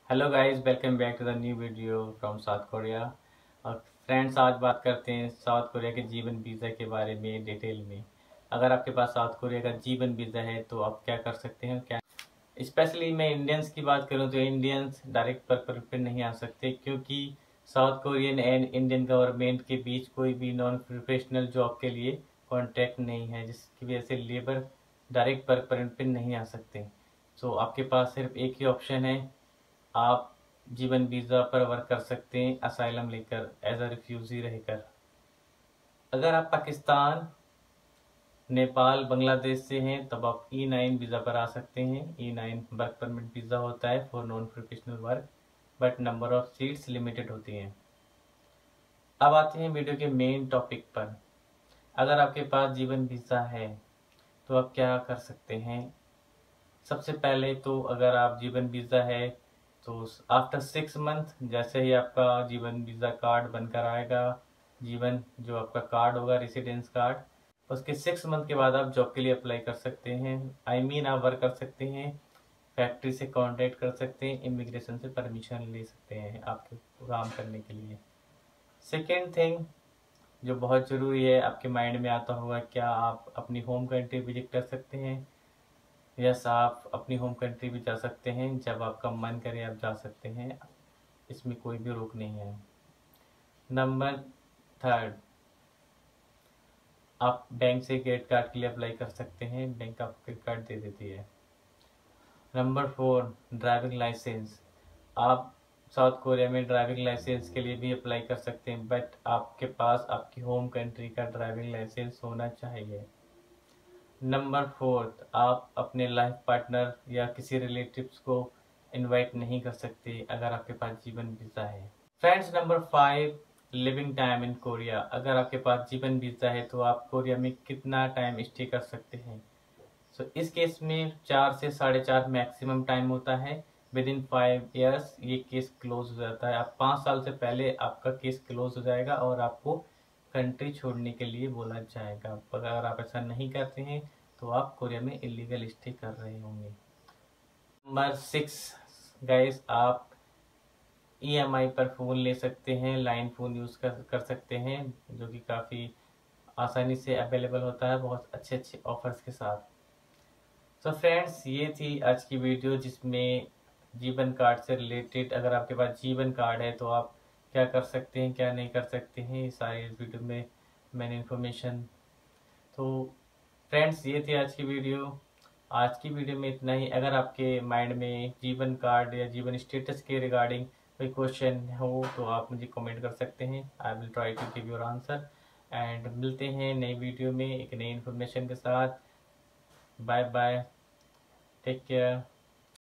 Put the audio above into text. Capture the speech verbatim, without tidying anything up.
Hello guys, welcome back to the new video from South Korea. और friends, आज बात करते हैं साउथ कोरिया के जीवन वीज़ा के बारे में डिटेल में। अगर आपके पास साउथ कोरिया का जीवन वीज़ा है तो आप क्या कर सकते हैं, क्या स्पेशली मैं इंडियंस की बात करूं तो इंडियंस डायरेक्ट वर्क परमिट पे नहीं आ सकते, क्योंकि South Korean and Indian government के बीच कोई भी नॉन प्रोफेशनल जॉब के लिए कॉन्ट्रैक्ट नहीं है, जिसकी वजह से लेबर डायरेक्ट वर्क परमिट पे नहीं आ सकते। सो आपके पास सिर्फ एक ही ऑप्शन है, आप जीवन वीज़ा पर वर्क कर सकते हैं असाइलम लेकर, एज अ रिफ्यूजी रहकर। अगर आप पाकिस्तान, नेपाल, बांग्लादेश से हैं तब आप ई नाइन वीज़ा पर आ सकते हैं। E nine work permit visa होता है for non professional work, but number of seats limited होती हैं। अब आते हैं वीडियो के मेन टॉपिक पर। अगर आपके पास जीवन वीज़ा है तो आप क्या कर सकते हैं। सबसे पहले तो अगर आप जीवन वीज़ा है तो आफ्टर सिक्स मंथ जैसे ही आपका जीवन वीज़ा कार्ड बनकर आएगा, जीवन जो आपका कार्ड होगा रेसिडेंस कार्ड, उसके सिक्स मंथ के बाद आप जॉब के लिए अप्लाई कर सकते हैं। आई मीन आप वर्क कर सकते हैं, फैक्ट्री से कांटेक्ट कर सकते हैं, इमिग्रेशन से परमिशन ले सकते हैं आपके काम करने के लिए। सेकेंड थिंग जो बहुत ज़रूरी है, आपके माइंड में आता होगा, क्या आप अपनी होम कंट्री विजिट कर सकते हैं। यस, आप अपनी होम कंट्री भी जा सकते हैं, जब आपका मन करे आप जा सकते हैं, इसमें कोई भी रोक नहीं है। नंबर थर्ड, आप बैंक से क्रेडिट कार्ड के लिए अप्लाई कर सकते हैं, बैंक आपको क्रेडिट कार्ड दे देती है। Number four, driving licence. आप साउथ कोरिया में ड्राइविंग लाइसेंस के लिए भी अप्लाई कर सकते हैं, बट आपके पास आपकी होम कंट्री का ड्राइविंग लाइसेंस होना चाहिए। नंबर फोर्थ, आप अपने लाइफ पार्टनर या किसी रिलेटिव्स को इनवाइट नहीं कर सकते अगर आपके पास जीवन वीज़ा है। Friends, number five, living time in Korea. अगर आपके पास जीवन वीज़ा है तो आप कोरिया में कितना टाइम स्टे कर सकते हैं। सो so, इस केस में चार से साढ़े चार मैक्सिमम टाइम होता है। विद इन फाइव ईयर्स ये केस क्लोज हो जाता है। आप पाँच साल से पहले आपका केस क्लोज हो जाएगा और आपको कंट्री छोड़ने के लिए बोला जाएगा। अगर आप ऐसा नहीं करते हैं तो आप कोरिया में इलीगल स्टे कर रहे होंगे। नंबर सिक्स गाइस, आप ई एम आई पर फ़ोन ले सकते हैं, लाइन फ़ोन यूज़ कर कर सकते हैं, जो कि काफ़ी आसानी से अवेलेबल होता है बहुत अच्छे अच्छे ऑफर्स के साथ। तो फ्रेंड्स, ये थी आज की वीडियो जिसमें जीवन कार्ड से रिलेटेड, अगर आपके पास जीवन कार्ड है तो आप क्या कर सकते हैं, क्या नहीं कर सकते हैं, ये सारी वीडियो में मैंने इन्फॉर्मेशन। तो फ्रेंड्स, ये थी आज की वीडियो। आज की वीडियो में इतना ही। अगर आपके माइंड में जीवन कार्ड या जीवन स्टेटस के रिगार्डिंग कोई क्वेश्चन हो तो आप मुझे कमेंट कर सकते हैं। I will try to give your answer. And मिलते हैं नई वीडियो में एक नई इन्फॉर्मेशन के साथ। Bye bye, take care.